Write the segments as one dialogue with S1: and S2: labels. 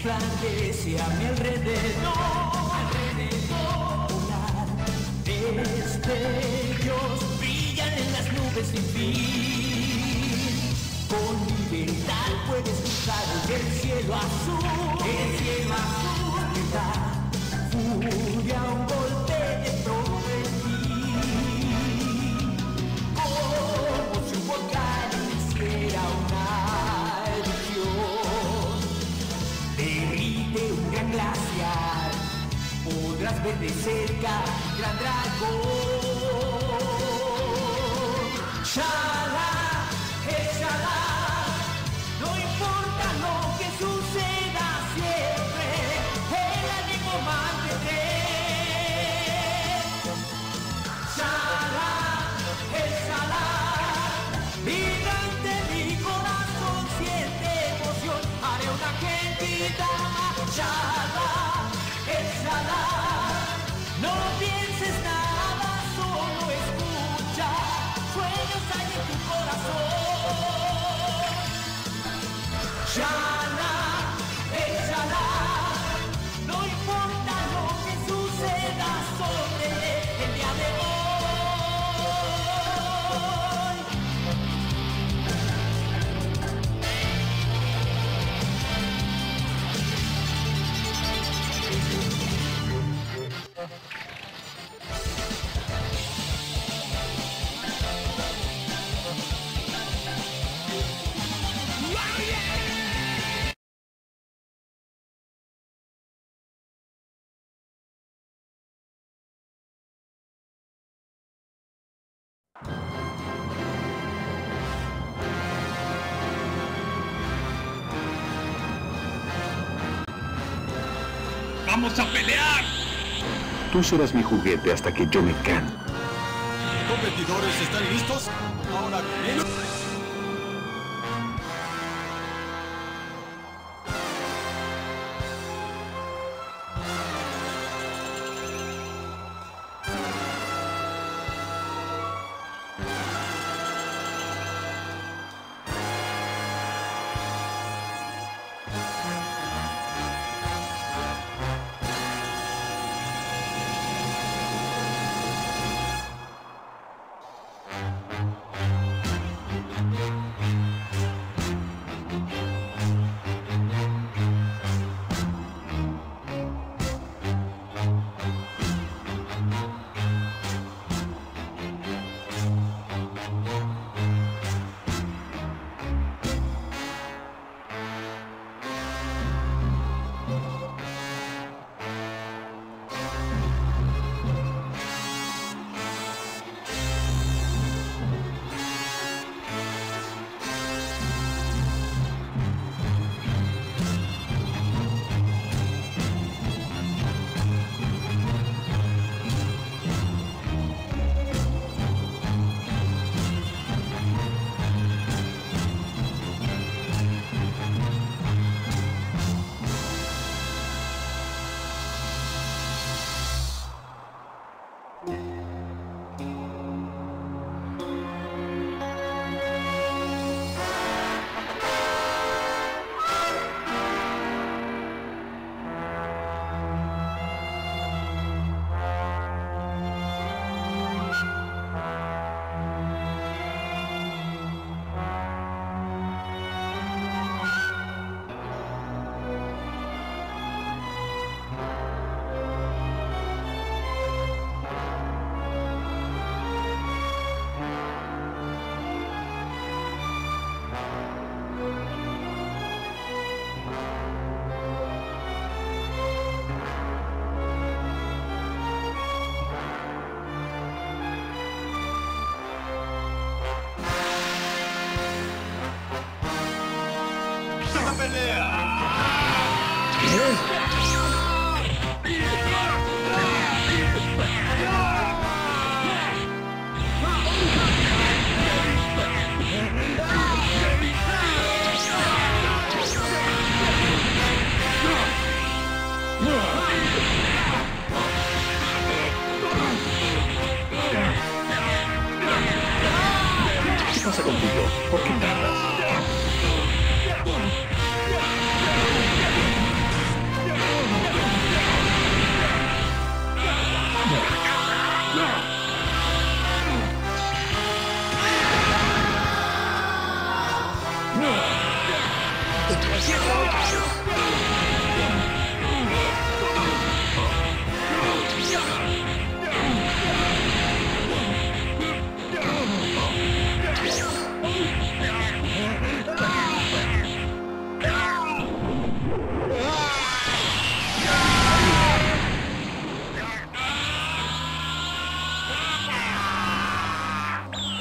S1: resplandece a mi alrededor. Volar, destellos brillan en las nubes sin fin. Con libertad puedes cruzar el cielo azul. El cielo azul. Furia, un golpe de todo en ti. Como si un volcán hiciera una erupción. Derrite un gran glaciar. Podrás ver de cerca un gran dragón. Shala, Shala. No importa lo que suceda siempre, el ánimo mantendré. Shala, Shala. Vibrante mi corazón siente emoción, haré una gentita. Shala, Shala. No pienses nada, solo escucha. Sueños hay en tu corazón. Shala, Shala. No importa lo que suceda, sobre el día de hoy.
S2: ¡Vamos a pelear!
S3: Tú serás mi juguete hasta que yo me canse.
S4: ¿Competidores están listos? Ahora bien.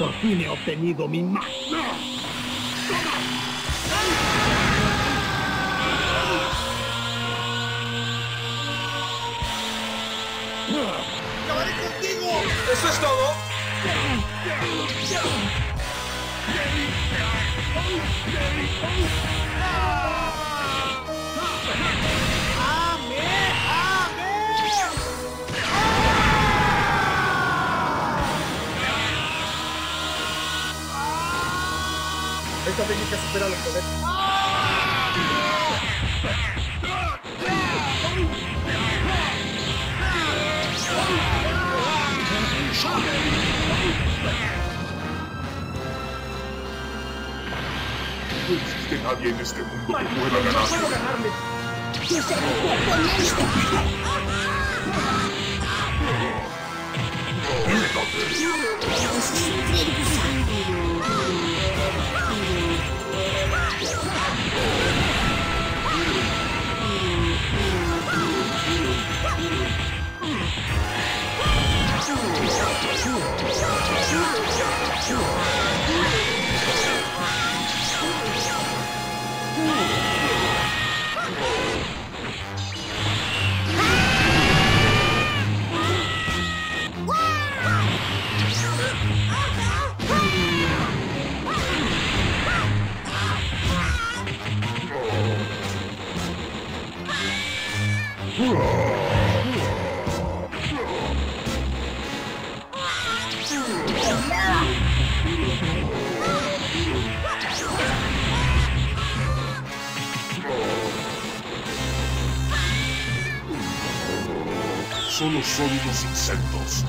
S2: Por fin he obtenido mi más.
S4: ¡Acabaré contigo! ¡Eso es todo! Esta técnica supera los poderes.
S3: No existe nadie en este mundo que pueda
S2: No
S3: ganar.
S2: puedo ganarle.
S5: ¡Yo seré tu oponente! ¡Vas a sufrir mi sangre!
S3: Solo son unos insectos.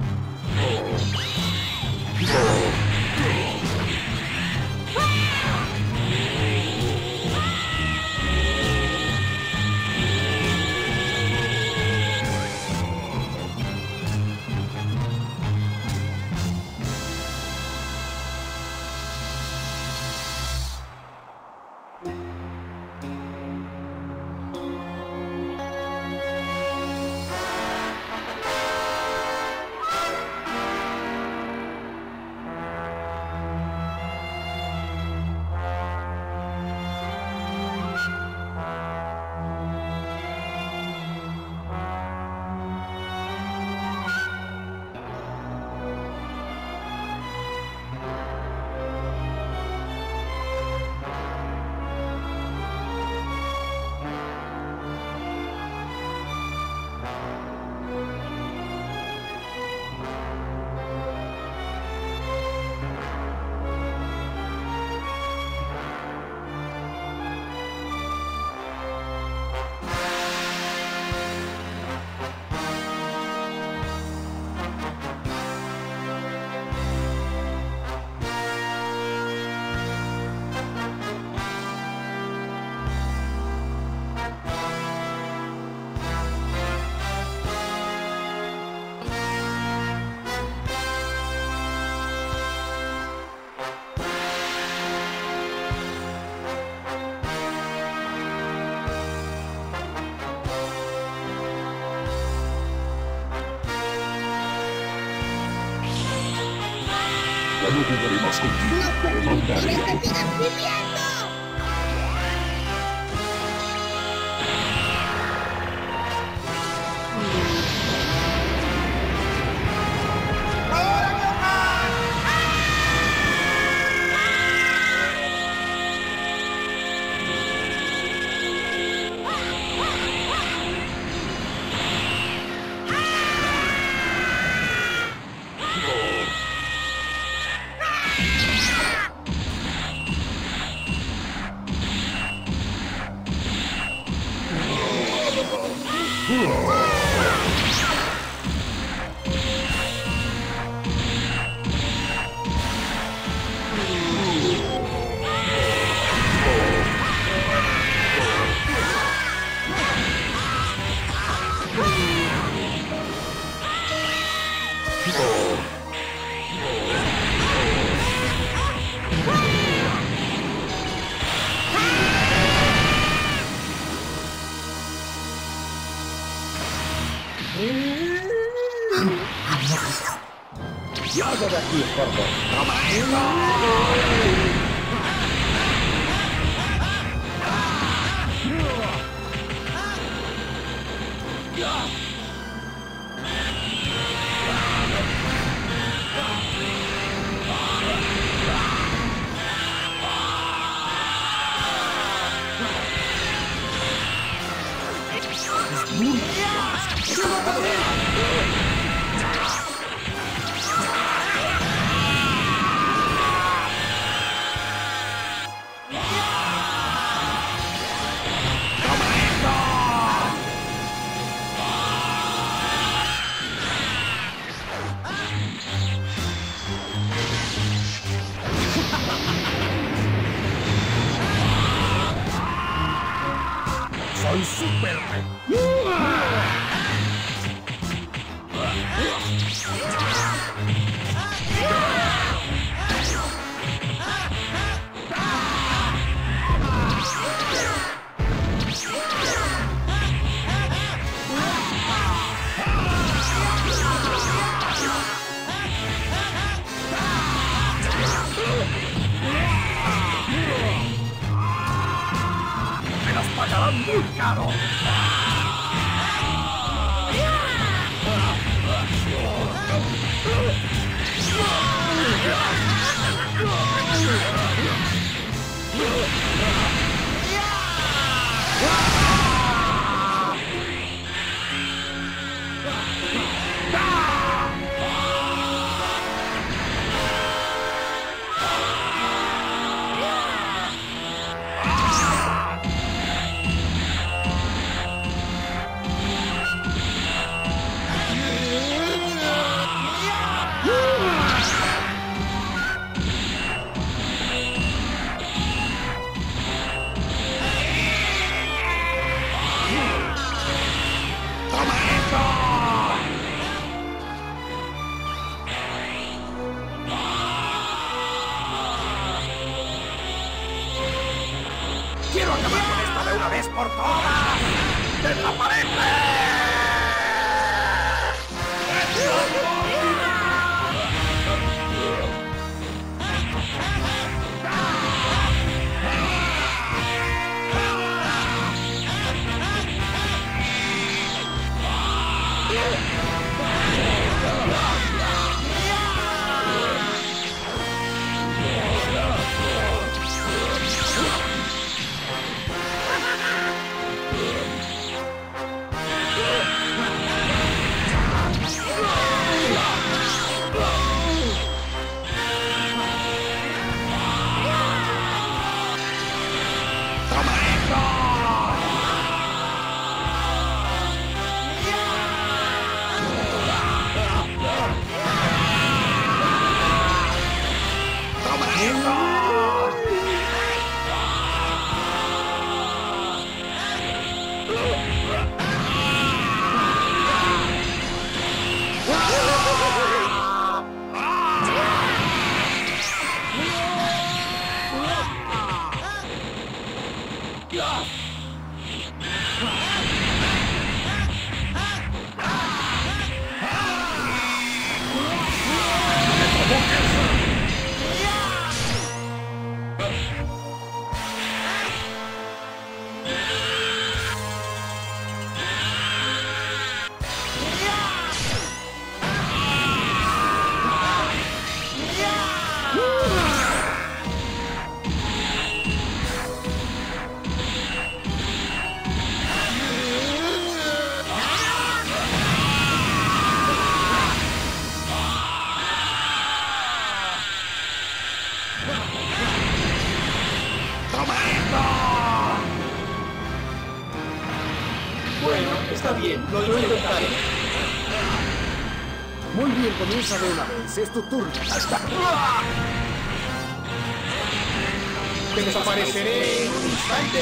S3: Ya no jugaré más contigo. Te mandaré.
S5: ¡Que te sigas viviendo!
S4: Largo de aquí, gordo.
S2: Soy super. Me las pagarán muy caro. ¡Quiero acabar con esto de una vez por todas! ¡Desaparece!
S4: Bueno, está bien, lo intentaré.
S6: Muy bien, comienza de una vez. Es tu turno.
S4: ¡Hasta! Desapareceré en un instante.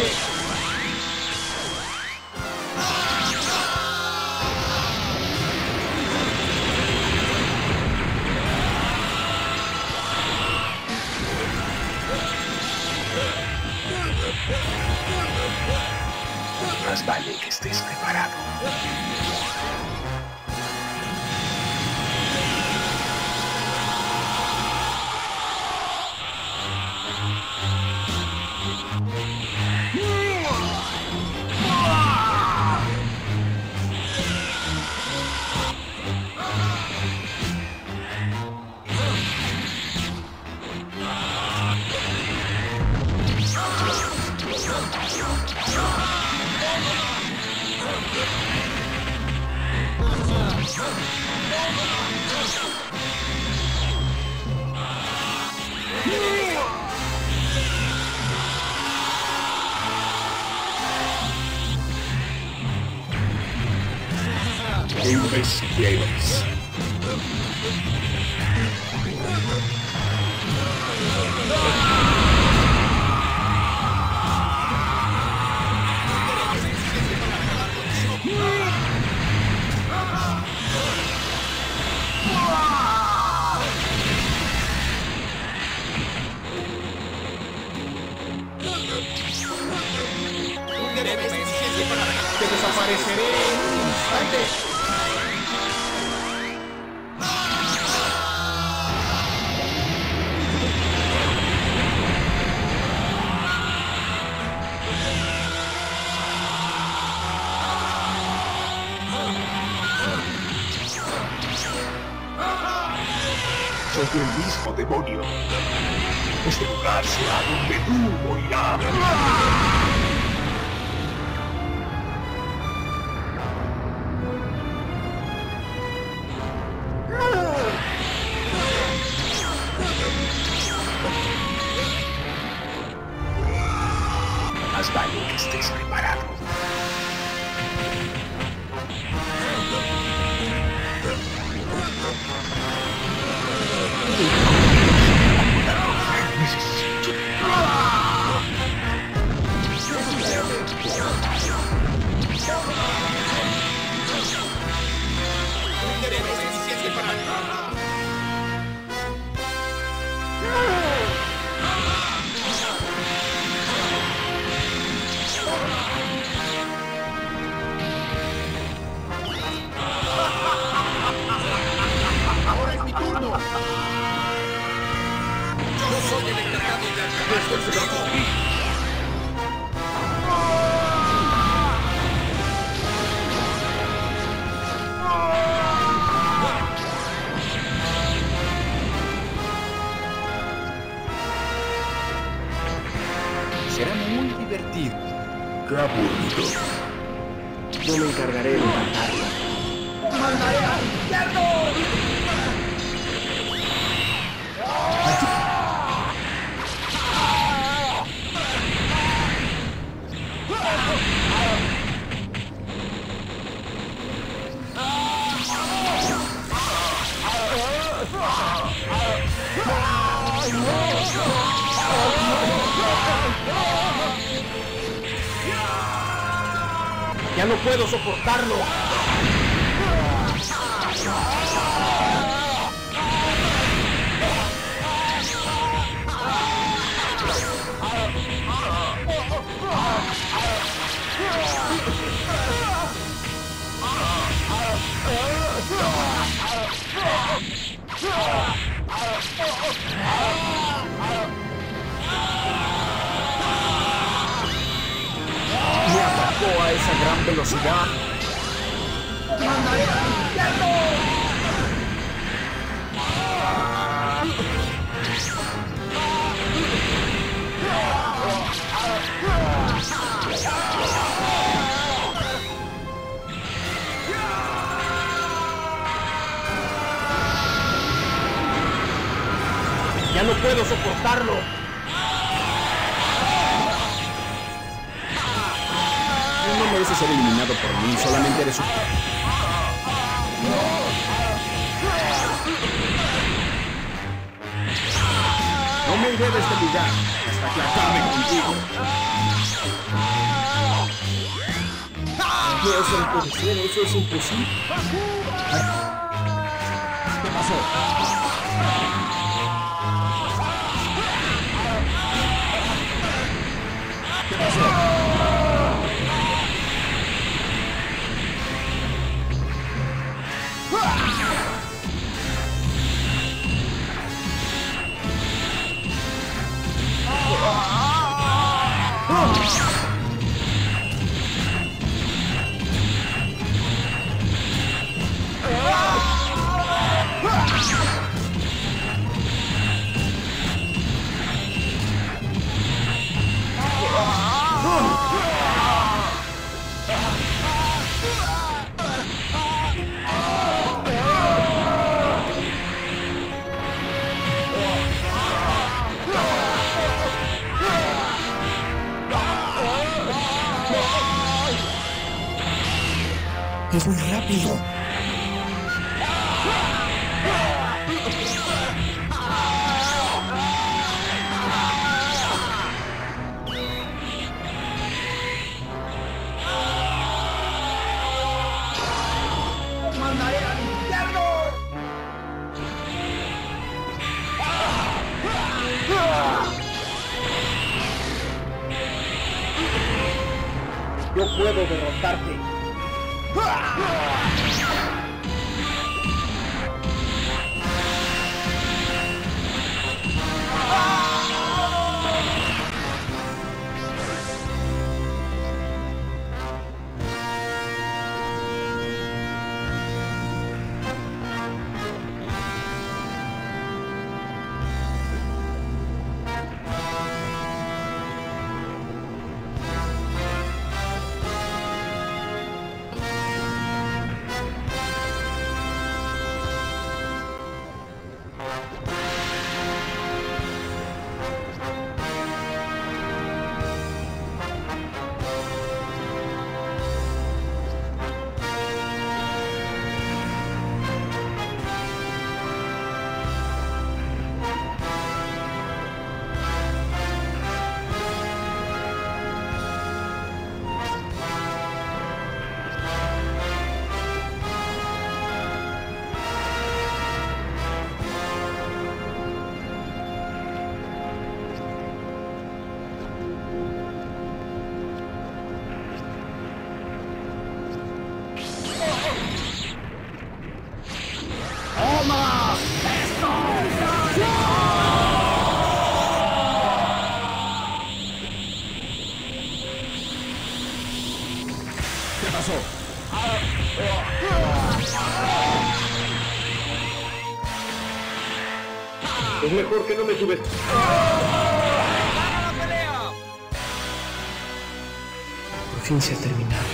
S3: Más vale que estés preparado. ¡Qué imbécil eres!
S4: ¡Te desapareceré en un instante!
S3: Soy el mismo demonio. Este lugar será donde tú morirás. Más vale que estés preparado.
S4: ¡Ahora es mi turno! ¡Yo soy el encargado de acabar con su trabajo!
S6: Será muy divertido.
S3: ¡Qué aburrido!
S6: Yo me encargaré de matarla.
S4: ¡Mandaré al infierno!
S6: ¡Ya no puedo soportarlo! Me atacó a esa gran velocidad.
S4: ¡Mandaré al infierno!
S6: ¡Ya no puedo soportarlo! No mereces ser eliminado por mí, solamente eres un... No me iré de este lugar hasta que acabe contigo. No, eso no puede ser, eso es imposible. ¿Qué pasó? ¿Qué pasó? Es muy rápido. ¿Qué pasó?
S3: Es mejor que no me subes.
S7: Por fin se ha terminado.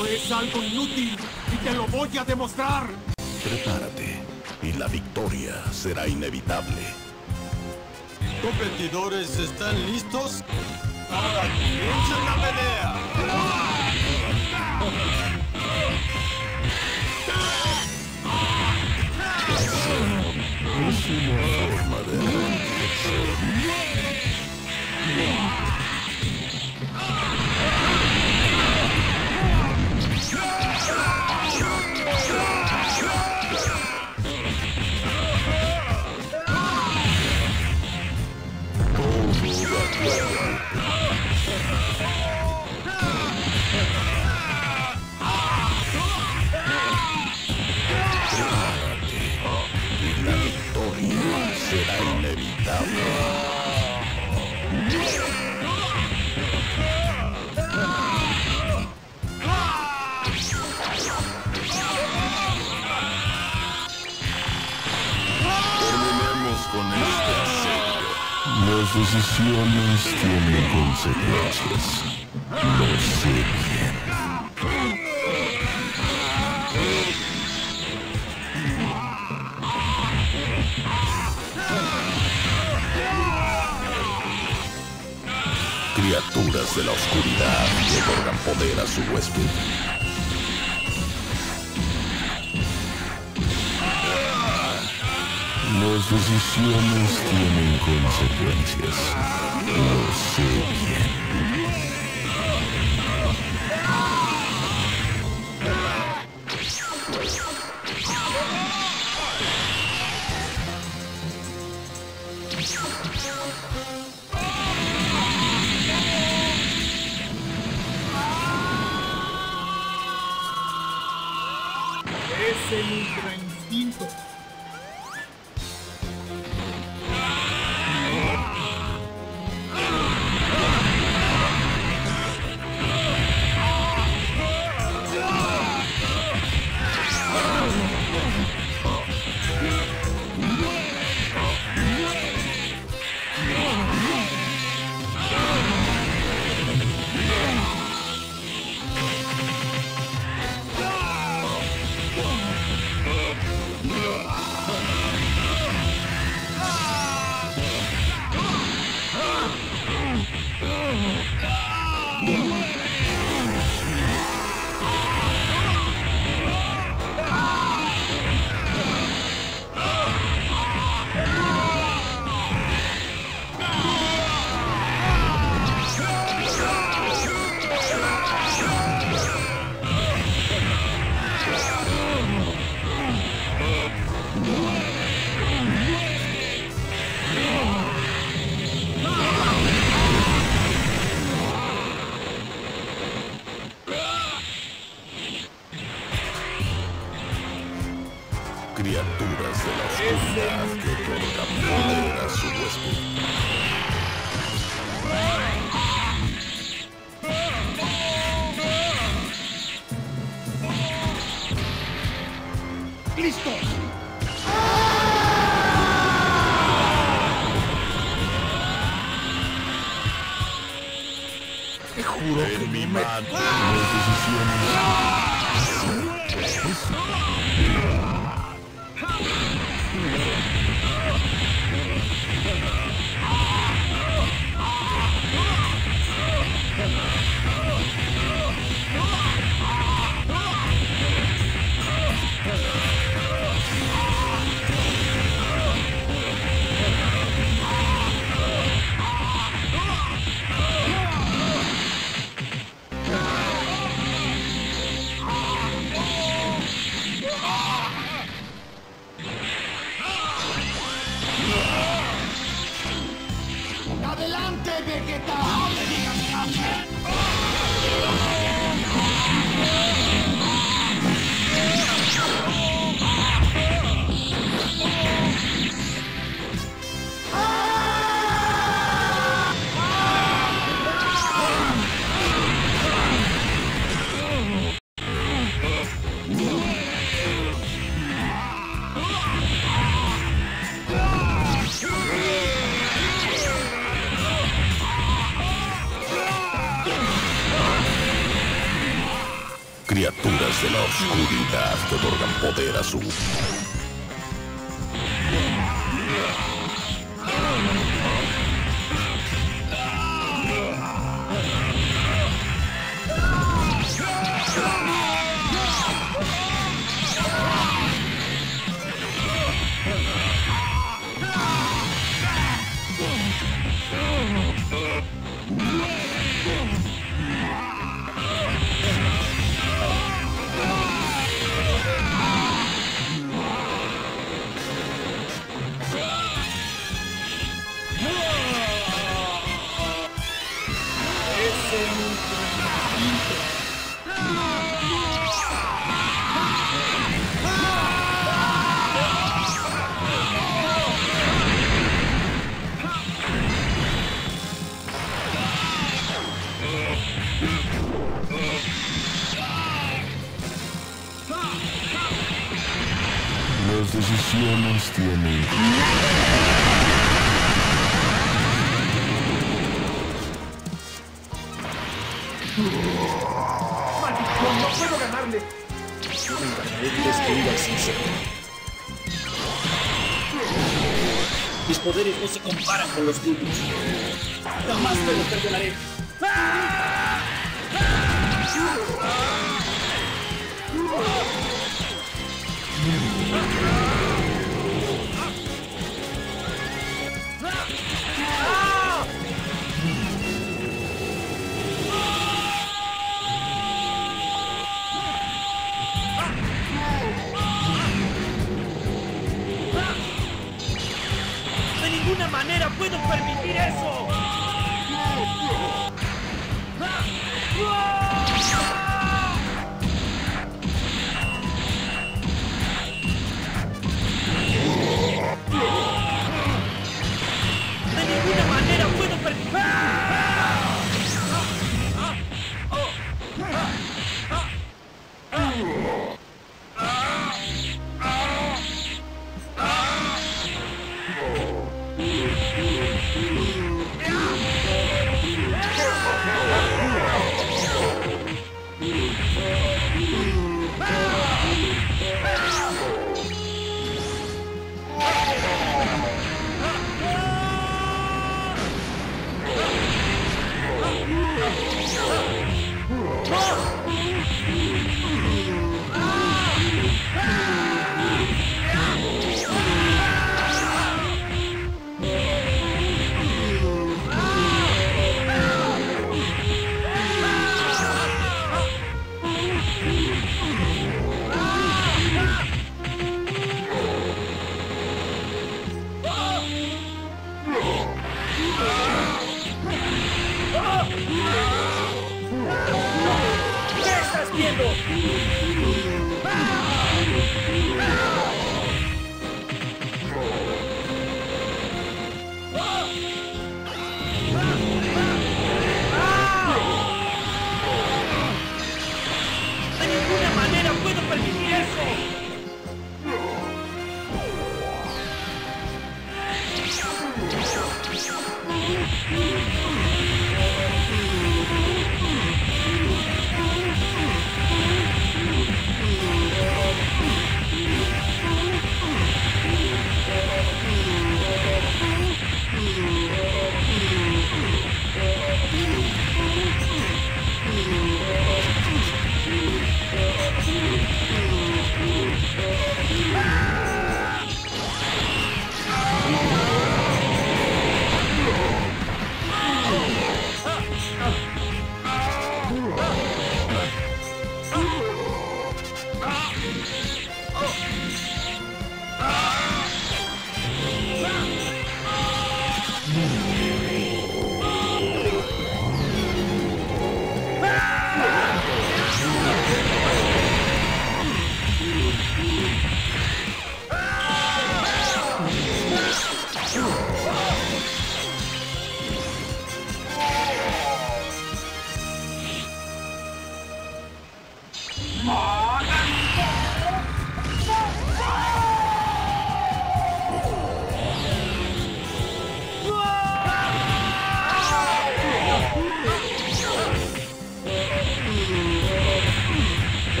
S2: Eso es algo inútil y te lo voy a demostrar.
S8: Prepárate y la victoria será inevitable.
S9: ¿Competidores están listos? ¡Ahora comienza la pelea!
S8: Es una forma de rendirse. Será inevitable. Terminemos con este asedio. Las decisiones tienen consecuencias. Lo sé bien. Criaturas de la oscuridad que otorgan poder a su huésped. Las decisiones tienen consecuencias. Lo sé bien.
S10: Es el ultra instinto. Criaturas de la oscuridad que otorgan poder a su huésped. ¡Listo!
S8: Te juro que mi mano las decisiones. Criaturas de la oscuridad que otorgan poder a su... Las decisiones tienen...
S6: ¡Maldición! ¡No puedo ganarle! Yo me encargaré de destruir al sincero.
S11: Mis poderes no se comparan con los tuyos. Jamás te lo perdonaré. ¡De ninguna manera puedo permitir eso!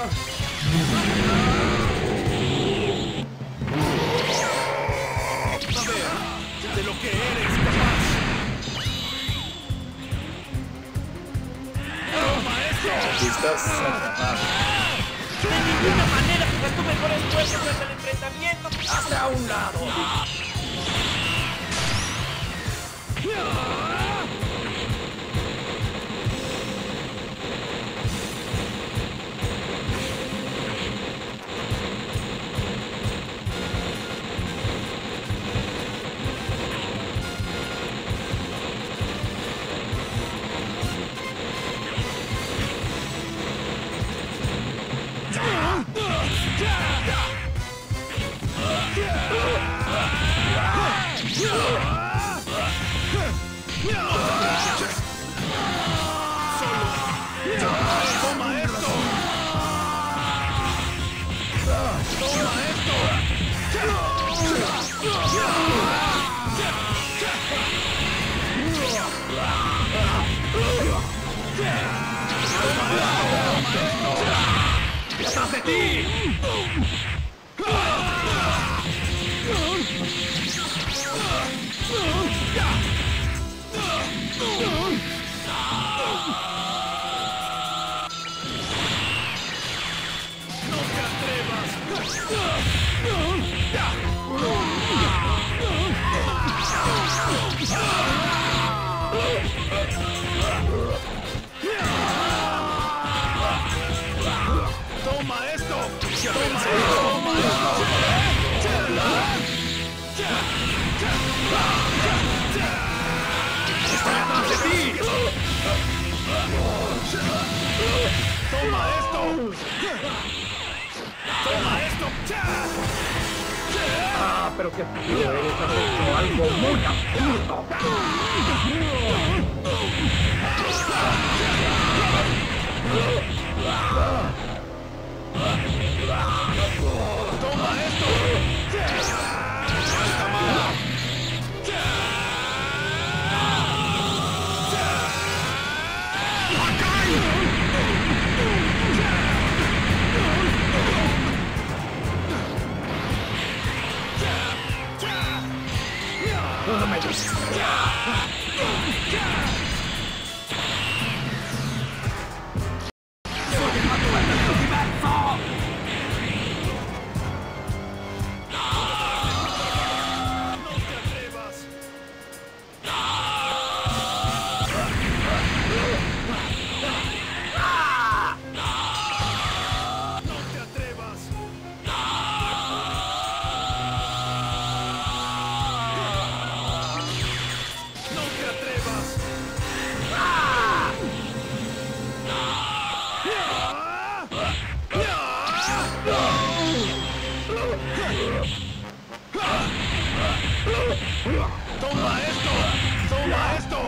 S9: De lo que eres capaz. ¡Toma esto!
S6: Aquí estás atrapado.
S1: De ninguna manera, es tu mejor esfuerzo tras el enfrentamiento.
S2: ¡Hazte a un lado!
S9: ¡Toma esto! ¡Toma esto!
S2: ¡Detrás de ti!
S9: ¡No te atrevas! ¡Toma esto! ¡Toma esto!
S2: ¡Está detrás de ti!
S9: ¡Toma esto! ¡Toma esto!
S2: ¡Ah, pero qué absurdo eres! ¡Has hecho algo muy absurdo!
S9: ¡Toma esto!
S2: ¡No me dices!
S9: ¡Toma esto! ¡Toma esto!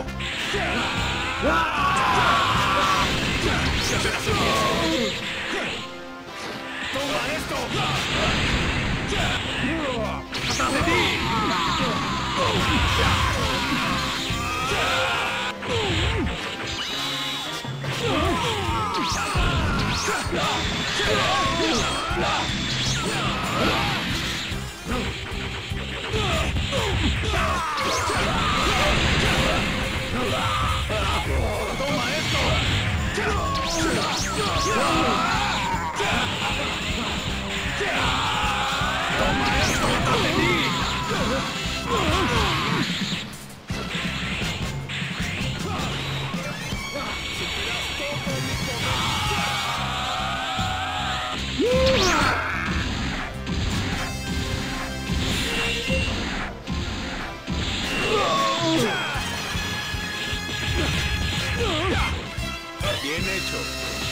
S9: ¡Toma esto!
S2: ¡Atrás de ti!
S9: ¡Toma esto! ¡Toma esto!
S2: ¡Atrás de ti!
S9: Bien hecho.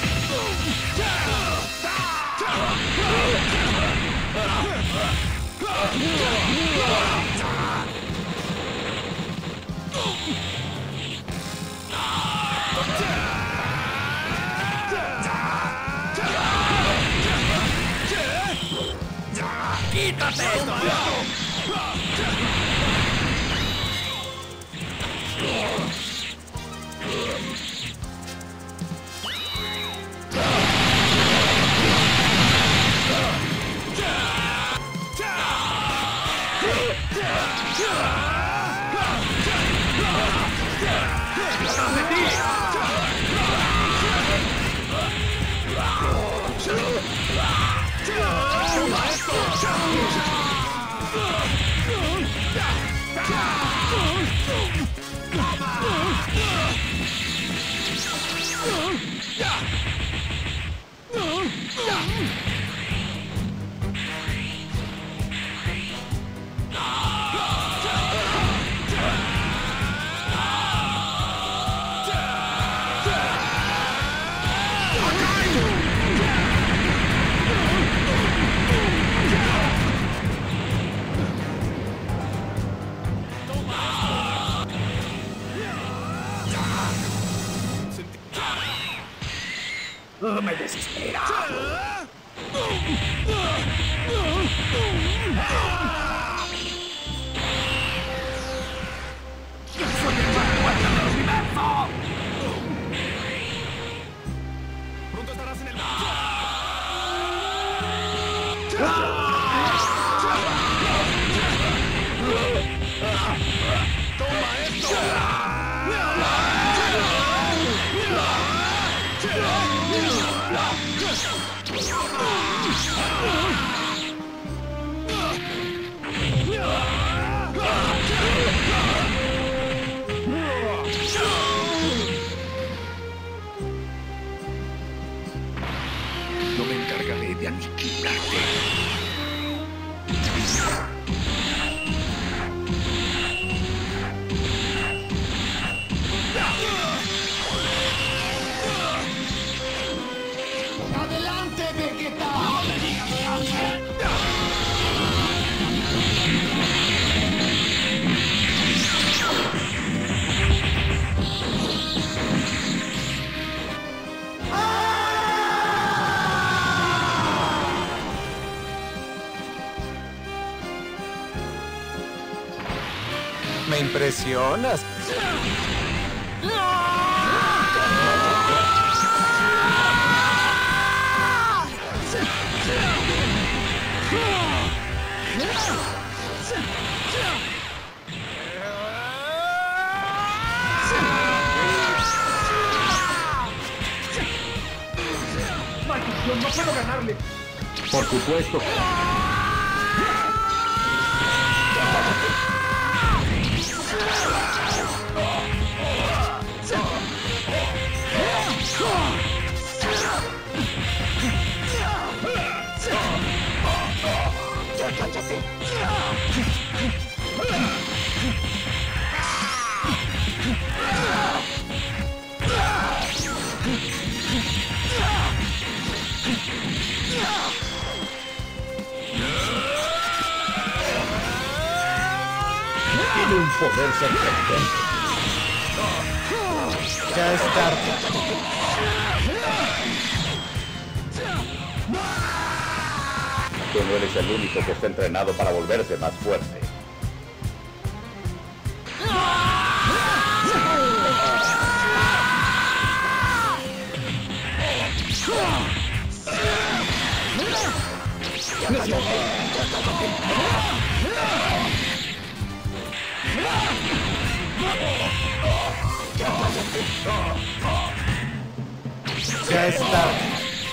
S2: ¡Quítate esto! todo me desespera. ¡Soy el más fuerte del universo! ¡Pronto estarás en el... ¡Toma esto!
S3: Yo me encargaré de aniquilarte.
S1: ¡Adelante, Vegeta!
S6: Me impresionas.
S2: ¡Maldición! ¡No puedo ganarle!
S3: Por supuesto. Tiene un poder sorprendente.
S6: Ya es tarde.
S10: Tú no eres el único que está entrenado para volverse más fuerte.
S6: Ya es tarde.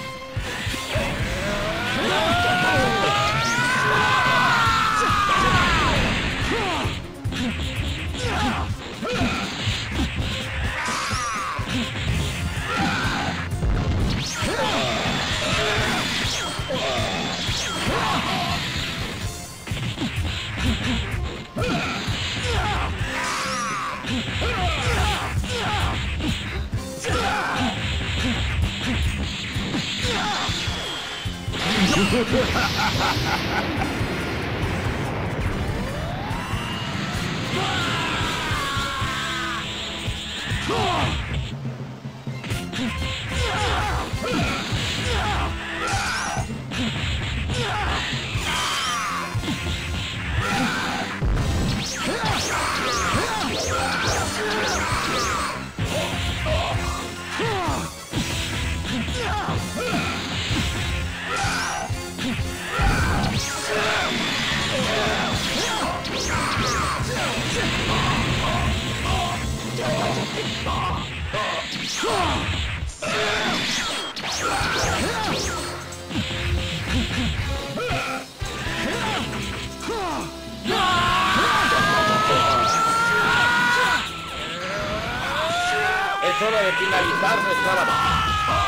S10: Es hora de finalizar nuestra batalla.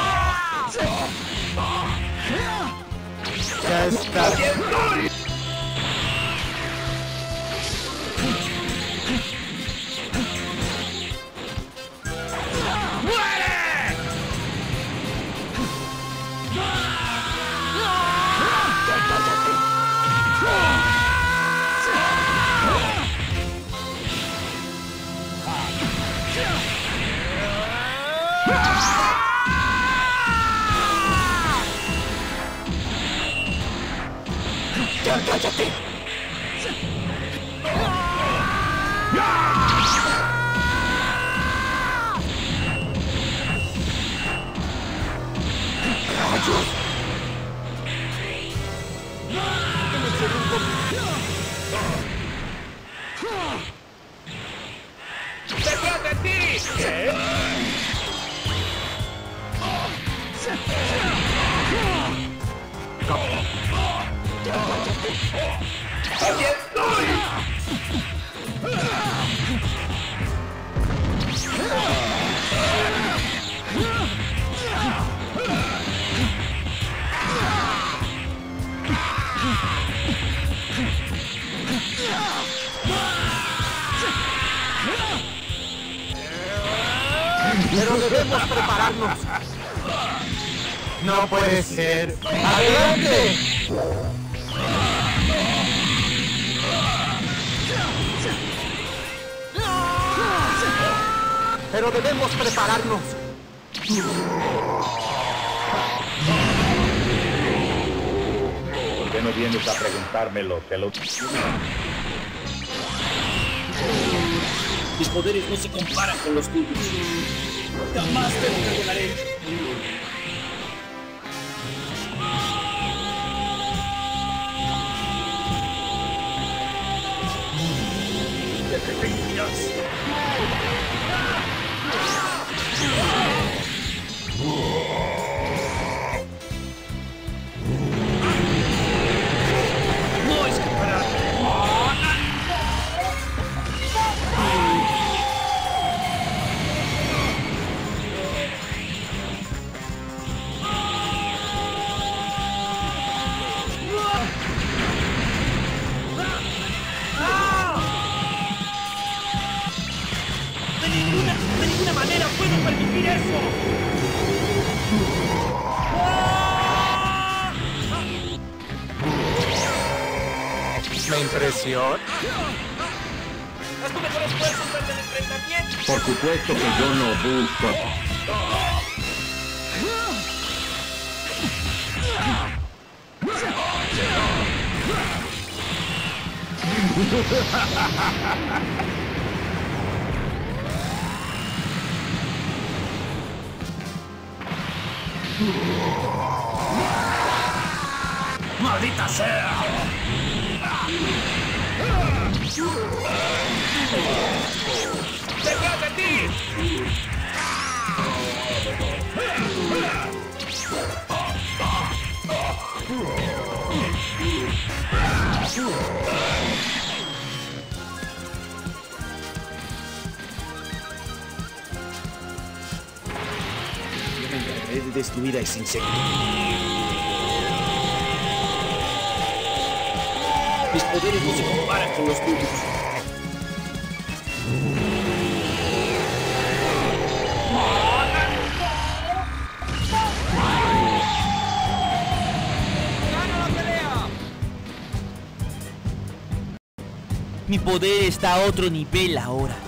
S6: Ya es tarde.
S2: ¡Cállate! ¡Rayos!
S9: ¡Detrás de ti!
S2: ¿Qué?
S9: ¡Aquí estoy!
S2: Pero debemos prepararnos.
S6: No puede ser.
S2: ¡Adelante! Pero debemos prepararnos.
S10: ¿Por qué no vienes a preguntármelo? Te lo...
S11: Mis poderes no se comparan con los tuyos. Jamás te lo perdonaré.
S9: ¡Te detengas!
S11: No escaparás. De ninguna manera puedo permitir eso.
S2: ¿Me impresiona?
S11: Haz tu mejor esfuerzo durante el enfrentamiento.
S3: Por supuesto que yo no busco.
S9: ¡Maldita sea! ¡Detrás de ti!
S6: Yo me encargaré de destruir a ese insecto.
S11: Mis poderes no se comparan con los tuyos. Mi poder está a otro nivel ahora.